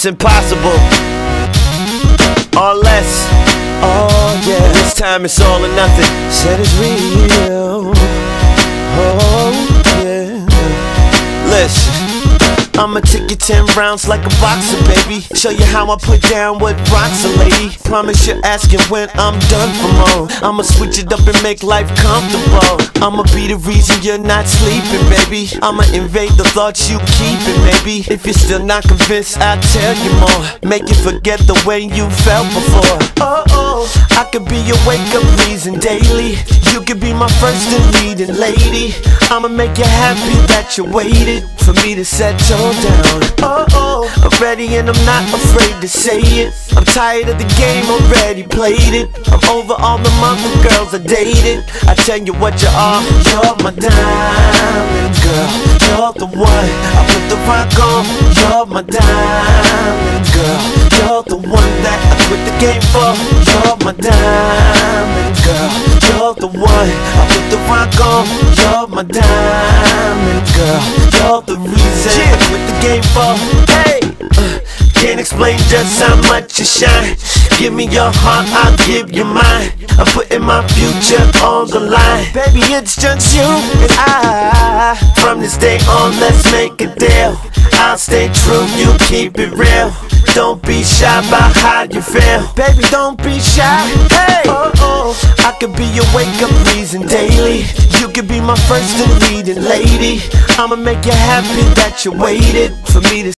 it's impossible, or less. Oh yeah, this time it's all or nothing. Said it's real. Oh yeah. Listen, I'ma take you 10 rounds like a boxer, baby. Show you how I put down what rocks a lady. Promise you're asking when I'm done for more. I'ma switch it up and make life comfortable. I'ma be the reason you're not sleeping, baby. I'ma invade the thoughts you keeping, maybe. If you're still not convinced, I'll tell you more. Make you forget the way you felt before. Oh, I could be your wake-up reason daily. You could be my first and leading lady. I'ma make you happy that you waited for me to settle down. I'm ready and I'm not afraid to say it. I'm tired of the game, already played it. I'm over all the mother girls I dated. I tell you what you are, you're my diamond girl. You're the one I put the rock on. You're my diamond girl. You're the one that I quit the game for. You're my diamond girl. You're the one I put the rock on. You're my diamond girl. You're the reason I quit the game for. Hey, can't explain just how much you shine. Give me your heart, I'll give you mine. I'm putting my future on the line. Baby, it's just you and I. From this day on, let's make a deal. I'll stay true, you keep it real. Don't be shy about how you feel. Baby, don't be shy. Hey, I could be your wake-up reason daily. You could be my first and leading lady. I'ma make you happy that you waited for me to